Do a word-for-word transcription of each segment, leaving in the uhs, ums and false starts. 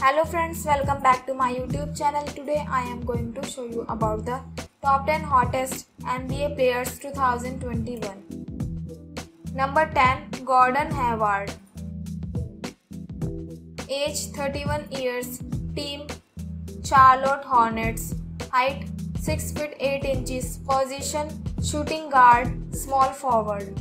Hello friends, welcome back to my YouTube channel. Today I am going to show you about the top ten hottest N B A players twenty twenty-one. Number ten. Gordon Hayward. Age thirty-one years. Team Charlotte Hornets. Height six feet eight inches. Position shooting guard, small forward.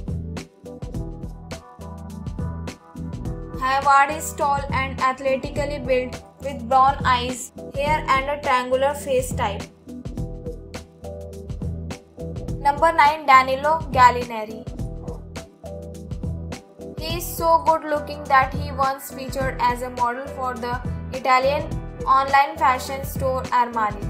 Hayward is tall and athletically built with brown eyes, hair and a triangular face type. Number nine. Danilo Gallinari. He is so good looking that he once featured as a model for the Italian online fashion store Armani.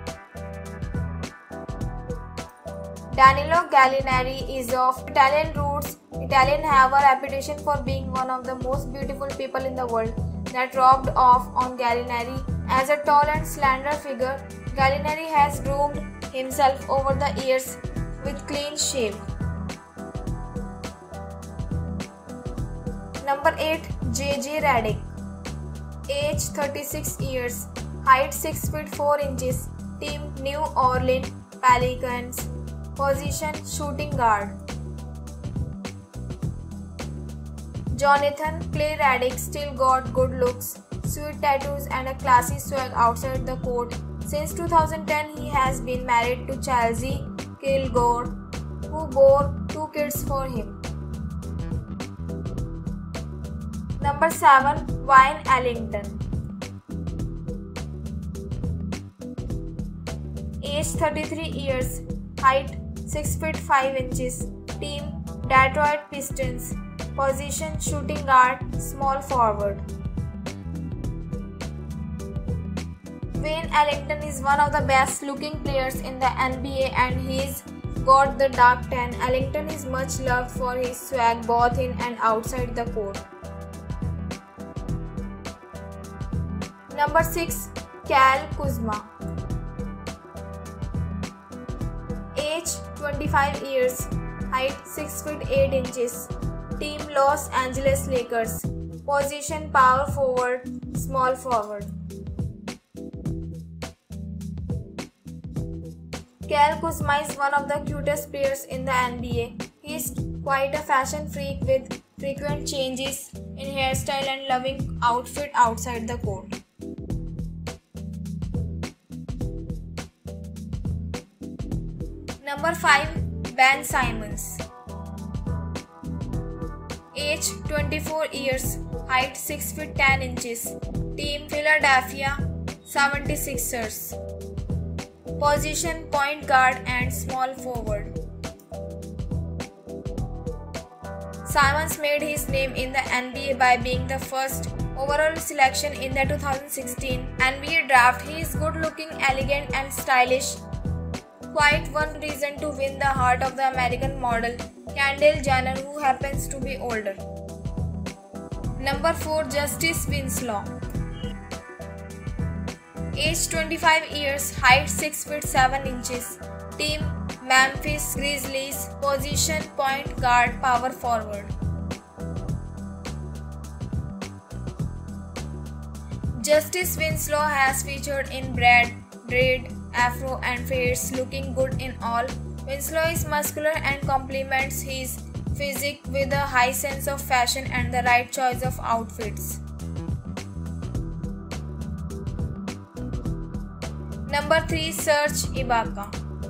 Danilo Gallinari is of Italian roots. Italians have a reputation for being one of the most beautiful people in the world. That rubbed off on Gallinari as a tall and slender figure. Gallinari has groomed himself over the years with clean shave. Number eight. J J Redick. Age thirty-six years. Height six feet four inches. Team New Orleans Pelicans. Position shooting guard. Jonathan Clay Redick still got good looks, sweet tattoos and a classy swag outside the court. Since two thousand ten, he has been married to Chelsea Kilgore, who bore two kids for him. Number seven. Wayne Ellington. Age thirty-three years. Height six feet five inches. Team Detroit Pistons. Position shooting guard, small forward. Wayne Ellington is one of the best looking players in the N B A and he's got the dark tan. Ellington is much loved for his swag both in and outside the court. Number six. Kyle Kuzma. Age twenty-five years. Height six feet eight inches. Team Los Angeles Lakers. Position power forward, small forward. Kyle Kuzma is one of the cutest players in the N B A. He is quite a fashion freak with frequent changes in hairstyle and loving outfit outside the court. Number five. Ben Simmons. Age twenty-four years. Height six feet ten inches. Team Philadelphia seventy-sixers. Position point guard and small forward. Simmons made his name in the N B A by being the first overall selection in the two thousand sixteen N B A draft. He is good looking, elegant and stylish. Quite one reason to win the heart of the American model Kendall Jenner, who happens to be older. Number four. Justice Winslow. Age twenty-five years. Height six feet seven inches. Team Memphis Grizzlies. Position point guard, power forward. Justice Winslow has featured in Brad, Dread, Afro and fades, looking good in all. Winslow is muscular and complements his physique with a high sense of fashion and the right choice of outfits. Number three. Serge Ibaka.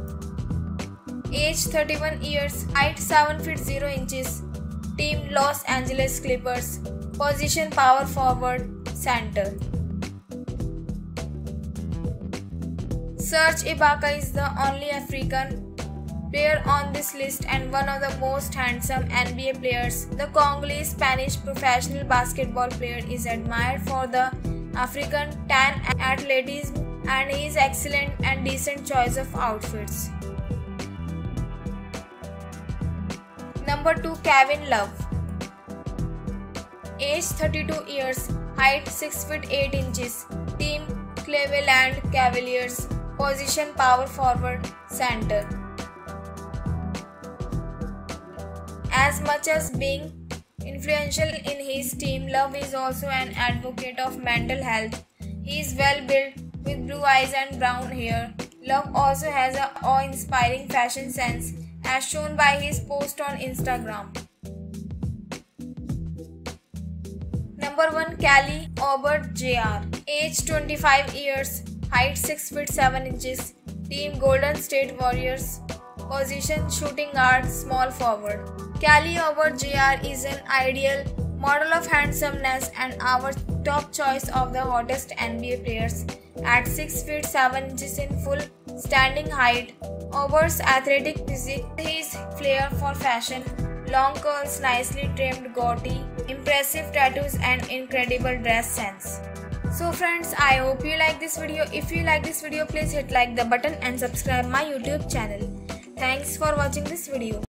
Age thirty-one years. Height seven feet zero inches. Team Los Angeles Clippers. Position power forward, center. Serge Ibaka is the only African player on this list and one of the most handsome N B A players. The Congolese Spanish professional basketball player is admired for the African tan athleticism and his excellent and decent choice of outfits. Number two. Kevin Love. Age thirty-two years. Height six feet eight inches. Team Cleveland Cavaliers. Position power forward, center. As much as being influential in his team, Love is also an advocate of mental health He is well built with blue eyes and brown hair. Love also has an awe-inspiring fashion sense as shown by his post on Instagram. Number one. Callie Aubert J R. Age twenty-five years. Height six feet seven inches. Team Golden State Warriors. Position shooting guard, small forward. Callie Aubert J R is an ideal model of handsomeness and our top choice of the hottest N B A players. At six feet seven inches in full standing height, Aubert's athletic physique, his flair for fashion, long curls, nicely trimmed goatee, impressive tattoos and incredible dress sense. So friends, I hope you like this video. If you like this video, please hit like the button and subscribe my YouTube channel. Thanks for watching this video.